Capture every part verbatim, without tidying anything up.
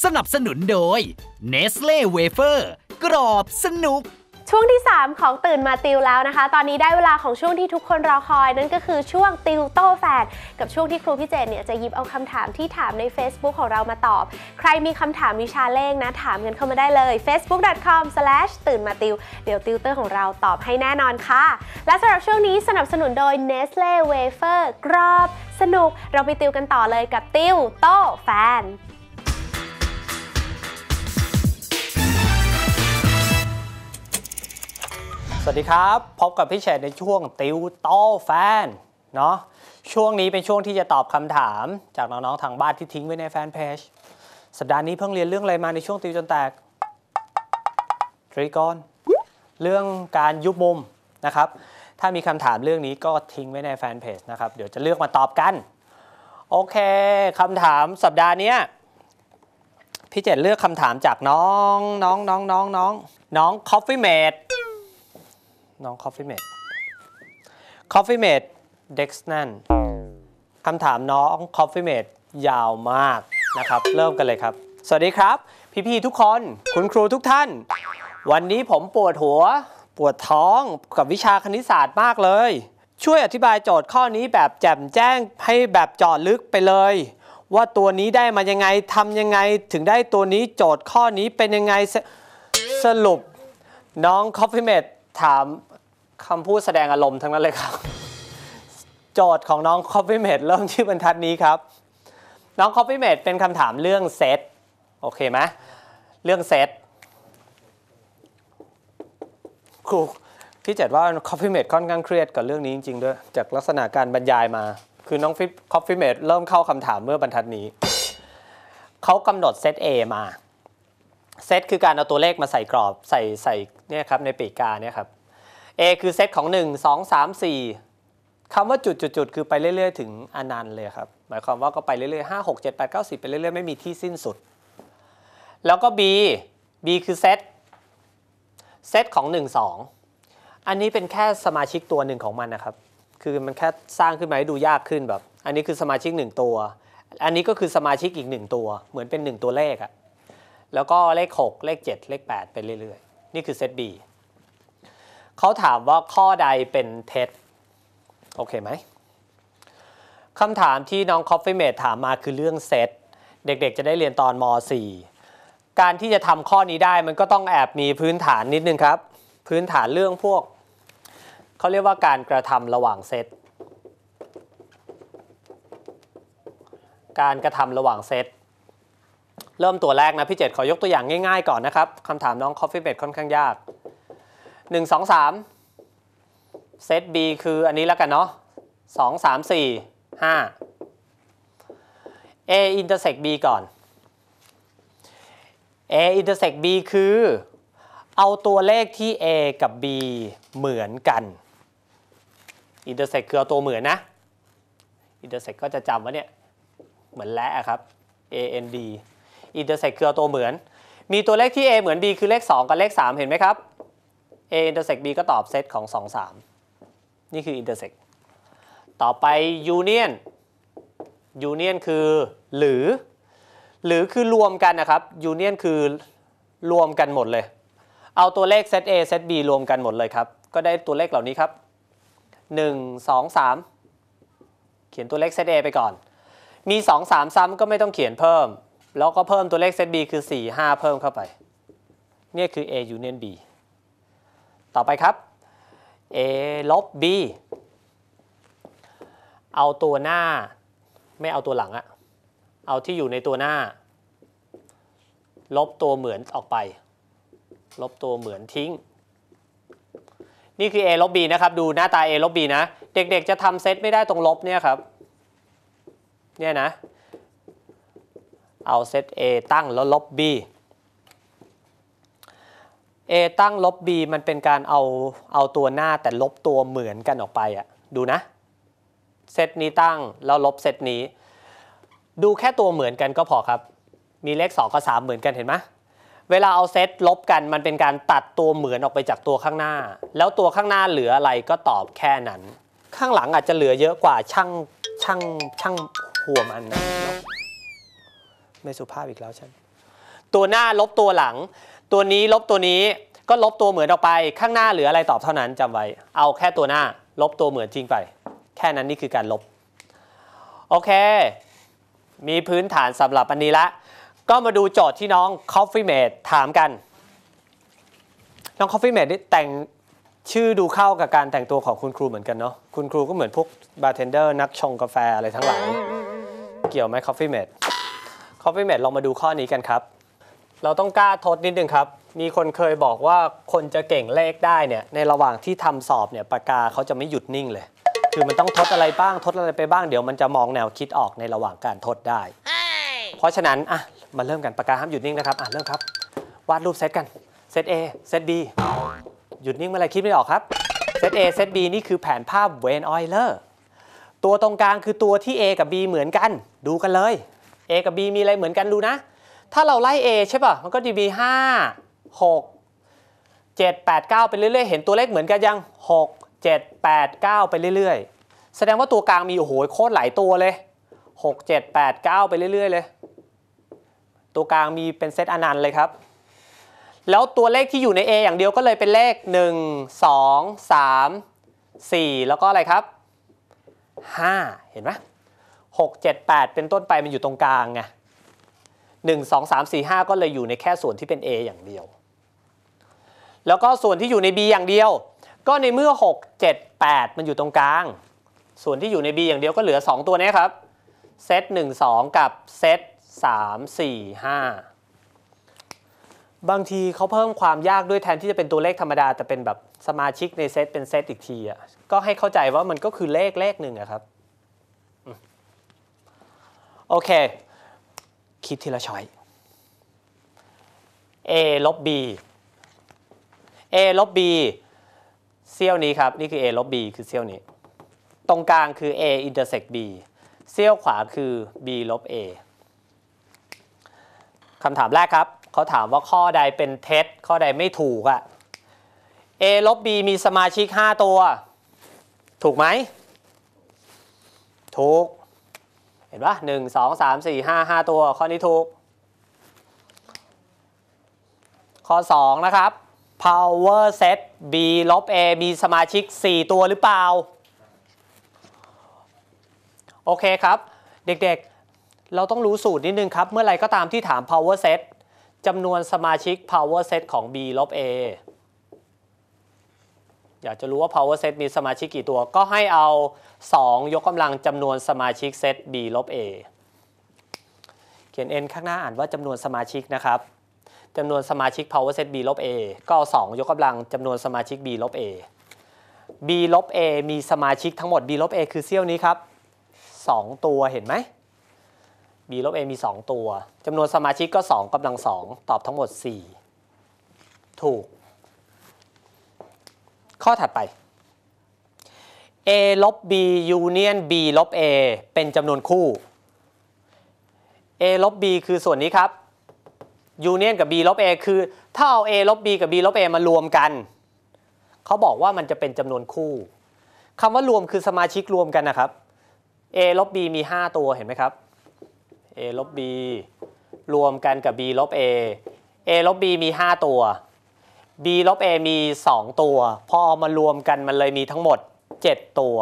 นับสนุนโดย Nestle Wafer กรอบสนุกช่วงที่สามของตื่นมาติวแล้วนะคะตอนนี้ได้เวลาของช่วงที่ทุกคนรอคอยนั่นก็คือช่วงติวโต้แฟนกับช่วงที่ครูพี่เจนเนี่ยจะหยิบเอาคำถามที่ถามใน Facebook ของเรามาตอบใครมีคำถามวิชาเลขนะถามกันเข้ามาได้เลย เฟซบุ๊ก ดอท คอม สแลช ตื่นมาติวเดี๋ยวติวเตอร์ของเราตอบให้แน่นอนค่ะและสำหรับช่วงนี้สนับสนุนโดย Nestle Wafer กรอบสนุกเราไปติวกันต่อเลยกับติวโต้แฟนสวัสดีครับพบกับพี่เฉดในช่วงติวโต้แฟนเนาะช่วงนี้เป็นช่วงที่จะตอบคำถามจากน้องๆทางบ้านที่ทิ้งไว้ในแฟนเพจสัปดาห์นี้เพิ่งเรียนเรื่องอะไรมาในช่วงติวจนแตกตรีโกณเรื่องการยุบมุมนะครับถ้ามีคำถามเรื่องนี้ก็ทิ้งไว้ในแฟนเพจนะครับเดี๋ยวจะเลือกมาตอบกันโอเคคำถามสัปดาห์นี้พี่เจดเลือกคำถามจากน้องน้องน้องน้องน้องน้อง Coffee Mateน้อง Coffee Mate Coffee Mate Dex นั่นคำถามน้อง Coffee Mate ยาวมากนะครับเริ่มกันเลยครับสวัสดีครับพี่ๆทุกคนคุณครูทุกท่านวันนี้ผมปวดหัวปวดท้องกับวิชาคณิตศาสตร์มากเลยช่วยอธิบายโจทย์ข้อนี้แบบแจ่มแจ้งให้แบบเจาะลึกไปเลยว่าตัวนี้ได้มายังไงทำยังไงถึงได้ตัวนี้โจทย์ข้อนี้เป็นยังไงส, สรุปน้อง Coffee Mate ถามคำพูดแสดงอารมณ์ทั้งนั้นเลยครับโจทย์ของน้อง Coffee Mate เริ่มที่บรรทัดนี้ครับน้อง Coffee Mate เป็นคำถามเรื่องเซตโอเคไหมเรื่องเซตครูพี่เจดว่า Coffee Mate ค่อนข้างเครียดกับเรื่องนี้จริงๆด้วยจากลักษณะการบรรยายมาคือน้อง Coffee Mate เริ่มเข้าคำถามเมื่อบรรทัดนี้เขากำหนดเซต A มาเซตคือการเอาตัวเลขมาใส่กรอบใส่ใส่เนี่ยครับในปีกกาเนี่ยครับ A คือเซตของหนึ่ง สอง สาม สี่คำว่าจุดๆๆคือไปเรื่อยๆถึงอนันต์เลยครับหมายความว่าก็ไปเรื่อยๆห้า หก เจ็ด แปด เก้า สิบไปเรื่อยๆไม่มีที่สิ้นสุดแล้วก็ B B คือเซตเซตของหนึ่ง สองอันนี้เป็นแค่สมาชิกตัวหนึ่งของมันนะครับคือมันแค่สร้างขึ้นมาให้ดูยากขึ้นแบบอันนี้คือสมาชิกหนึ่งตัวอันนี้ก็คือสมาชิกอีกหนึ่งตัวเหมือนเป็นหนึ่งตัวเลขอะแล้วก็เลขหกเลขเจ็ดเลขแปดไปเรื่อยๆนี่คือเซต B เขาถามว่าข้อใดเป็นเท็จโอเคไหมคำถามที่น้อง Coffee Mate ถามมาคือเรื่องเซตเด็กๆจะได้เรียนตอนม.สี่ การที่จะทำข้อนี้ได้มันก็ต้องแอบมีพื้นฐานนิดนึงครับพื้นฐานเรื่องพวกเขาเรียกว่าการกระทำระหว่างเซตการกระทำระหว่างเซตเริ่มตัวแรกนะพี่เจดขอยกตัวอย่างง่ายๆก่อนนะครับคำถามน้อง Coffee Mate ค่อนข้างยากหนึ่ง สอง สามเซต B คืออันนี้แล้วกันเนาะสอง สาม สี่ ห้า A intersect B ก่อน A intersect B คือเอาตัวเลขที่ A กับ B เหมือนกัน intersect คือเอาตัวเหมือนนะ intersect ก็จะจำว่าเนี่ยเหมือนและครับ A N D intersect คือเอาตัวเหมือนมีตัวเลขที่ A เหมือน B คือเลขสองกับเลขสามเห็นไหมครับ A intersect B ก็ตอบเซตของสอง สามนี่คือ intersect ต่อไป union union คือหรือหรือคือรวมกันนะครับ union คือรวมกันหมดเลยเอาตัวเลขเซต A เซต B รวมกันหมดเลยครับก็ได้ตัวเลขเหล่านี้ครับหนึ่ง สอง สามเขียนตัวเลขเซต A ไปก่อนมีสอง สามซ้ำก็ไม่ต้องเขียนเพิ่มแล้วก็เพิ่มตัวเลขเซต B คือสี่ ห้าเพิ่มเข้าไปนี่คือ A union B ต่อไปครับ A ลบ B เอาตัวหน้าไม่เอาตัวหลังอะเอาที่อยู่ในตัวหน้าลบตัวเหมือนออกไปลบตัวเหมือนทิ้งนี่คือ A ลบ B นะครับดูหน้าตา A ลบ B นะเด็กๆจะทำเซตไม่ได้ตรงลบเนี่ยครับเนี่ยนะเอาเซต A ตั้งแล้วลบ B A ตั้งลบ B มันเป็นการเอาเอาตัวหน้าแต่ลบตัวเหมือนกันออกไปอ่ะดูนะเซตนี้ตั้งแล้วลบเซตนี้ดูแค่ตัวเหมือนกันก็พอครับมีเลขสองกับสามเหมือนกันเห็นไหมเวลาเอาเซตลบกันมันเป็นการตัดตัวเหมือนออกไปจากตัวข้างหน้าแล้วตัวข้างหน้าเหลืออะไรก็ตอบแค่นั้นข้างหลังอาจจะเหลือเยอะกว่าช่างช่างช่างหัวมันนะไม่สุภาพอีกแล้วฉันตัวหน้าลบตัวหลังตัวนี้ลบตัวนี้ก็ลบตัวเหมือนออกไปข้างหน้าเหลืออะไรตอบเท่านั้นจำไว้เอาแค่ตัวหน้าลบตัวเหมือนทิ้งไปแค่นั้นนี่คือการลบโอเคมีพื้นฐานสำหรับอันนี้ละก็มาดูโจทย์ที่น้อง Coffee Mate ถามกันน้อง Coffee Mate นี่แต่งชื่อดูเข้ากับการแต่งตัวของคุณครูเหมือนกันเนาะคุณครูก็เหมือนพวกบาร์เทนเดอร์นักชงกาแฟอะไรทั้งหลายเกี่ยวไหม Coffee Mate Coffee Mate ลองมาดูข้อนี้กันครับเราต้องกล้าทดนิดนึงครับมีคนเคยบอกว่าคนจะเก่งเลขได้เนี่ยในระหว่างที่ทำสอบเนี่ยปากกาเขาจะไม่หยุดนิ่งเลยคือมันต้องทดอะไรบ้างทดอะไรไปบ้างเดี๋ยวมันจะมองแนวคิดออกในระหว่างการทดได้ เพราะฉะนั้นอ่ะมาเริ่มกันปากกาห้ามหยุดนิ่งนะครับอ่ะเริ่มครับวาดรูปเซตกันเซต A เซต B หยุดนิ่งเมื่อไรคิดไม่ออกครับเซต A เซต B นี่คือแผนภาพเวนออยเลอร์ตัวตรงกลางคือตัวที่ A กับ B เหมือนกันดูกันเลย A กับ B มีอะไรเหมือนกันดูนะถ้าเราไล่ A ใช่ป่ะมันก็จะมีห้า หก เจ็ด แปด เก้าไปเรื่อยๆเห็นตัวเลขเหมือนกันยังหก เจ็ด แปด เก้าไปเรื่อยๆแสดงว่าตัวกลางมีโอ้โหโคตรหลายตัวเลยหก เจ็ด แปด เก้าไปเรื่อยๆเลยตัวกลางมีเป็นเซตอนันต์เลยครับแล้วตัวเลขที่อยู่ใน A อย่างเดียวก็เลยเป็นเลขหนึ่ง สอง สาม สี่แล้วก็อะไรครับห้าเห็นไหมหก เจ็ด แปดเป็นต้นไปมันอยู่ตรงกลางไงหนึ่ง สอง สาม สี่ ห้าก็เลยอยู่ในแค่ส่วนที่เป็น A อย่างเดียวแล้วก็ส่วนที่อยู่ใน B อย่างเดียวก็ในเมื่อหก เจ็ด แปดมันอยู่ตรงกลางส่วนที่อยู่ใน B อย่างเดียวก็เหลือสองตัวนี้ครับเซตหนึ่ง สองกับเซตสาม สี่ ห้าบางทีเขาเพิ่มความยากด้วยแทนที่จะเป็นตัวเลขธรรมดาแต่เป็นแบบสมาชิกในเซตเป็นเซตอีกทีอ่ะก็ให้เข้าใจว่ามันก็คือเลขเลขหนึ่งอะครับโอเคคิดทีละช้อย A ลบ B A ลบ B เสี้ยวนี้ครับนี่คือ A ลบ B คือเสี้ยวนี้ตรงกลางคือ A intersect B เสี้ยวขวาคือ B ลบ A คำถามแรกครับเขาถามว่าข้อใดเป็นเท็จข้อใดไม่ถูกอะ A ลบ B มีสมาชิกห้าตัวถูกไหมถูกเห็นปะหนึ่ง สอง สาม สี่ ห้า ห้าตัวข้อนี้ถูกข้อสองนะครับ power set B ลบ A มีสมาชิกสี่ตัวหรือเปล่าโอเคครับเด็กๆเราต้องรู้สูตรนิดนึงครับเมื่อไรก็ตามที่ถาม power set จำนวนสมาชิก power set ของ B ลบ A อยากจะรู้ว่า power set มีสมาชิกกี่ตัวก็ให้เอาสองยกกำลังจำนวนสมาชิกเซต B ลบ A เขียน n ข้างหน้าอ่านว่าจำนวนสมาชิกนะครับจำนวนสมาชิก power set B ลบ A ก็เอาสองยกกำลังจำนวนสมาชิก B ลบ A B ลบ A มีสมาชิกทั้งหมด B ลบ A คือเสี้ยวนี้ครับสองตัวเห็นไหม B ลบ A มีสองตัวจำนวนสมาชิกก็สองกำลังสองตอบทั้งหมดสี่ถูกข้อถัดไป A ลบ B union B ลบ A เป็นจำนวนคู่ A ลบ B คือส่วนนี้ครับ union กับ B ลบ A คือถ้าเอา A ลบ B กับ B ลบ A มารวมกันเขาบอกว่ามันจะเป็นจำนวนคู่คำว่ารวมคือสมาชิกรวมกันนะครับ A ลบ B มีห้าตัวเห็นไหมครับ A ลบ B รวมกันกับ B ลบ A A ลบ B มีห้าตัว B ลบ A มีสองตัวพอเอามารวมกันมันเลยมีทั้งหมดเจ็ดตัว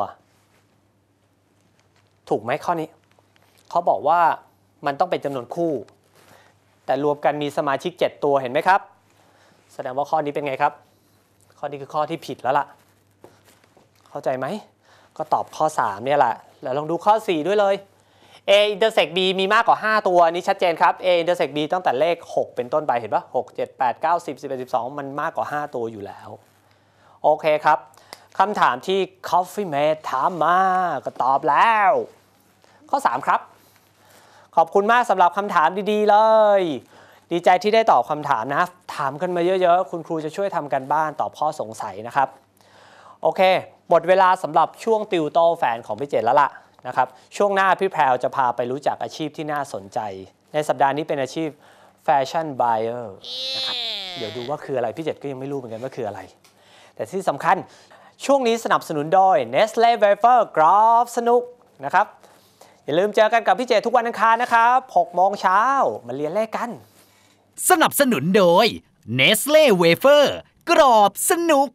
ถูกไหมข้อนี้เขาบอกว่ามันต้องเป็นจำนวนคู่แต่รวมกันมีสมาชิกเจ็ดตัวเห็นไหมครับแสดงว่าข้อนี้เป็นไงครับข้อนี้คือข้อที่ผิดแล้วล่ะเข้าใจไหมก็ตอบข้อสามเนี่ยแหละแล้วลองดูข้อสี่ด้วยเลย A intersect B มีมากกว่าห้าตัวนี่ชัดเจนครับ A intersect B ตั้งแต่เลขหกเป็นต้นไปเห็นปะหก เจ็ด แปด เก้า สิบ สิบเอ็ด สิบสองมันมากกว่าห้าตัวอยู่แล้วโอเคครับคำถามที่ Coffee Mate ถามมาก็ตอบแล้วข้อสามครับขอบคุณมากสำหรับคำถามดีๆเลยดีใจที่ได้ตอบคำถามนะถามกันมาเยอะๆคุณครูจะช่วยทำกันบ้านตอบข้อสงสัยนะครับโอเคหมดเวลาสำหรับช่วงติวโต้แฟนของพี่เจตแล้วล่ะนะครับช่วงหน้าพี่แพรวจะพาไปรู้จักอาชีพที่น่าสนใจในสัปดาห์นี้เป็นอาชีพแฟชั่นไบเออร์นะครับเดี๋ยวดูว่าคืออะไรพี่เจตก็ยังไม่รู้เหมือนกันว่าคืออะไรแต่ที่สำคัญช่วงนี้สนับสนุนโดย Nestle Wafer กรอบสนุกนะครับอย่าลืมเจอกันกับพี่เจตทุกวันอังคารนะครับหกโมงเช้ามาเรียนเลขกันสนับสนุนโดย Nestle Wafer กรอบสนุก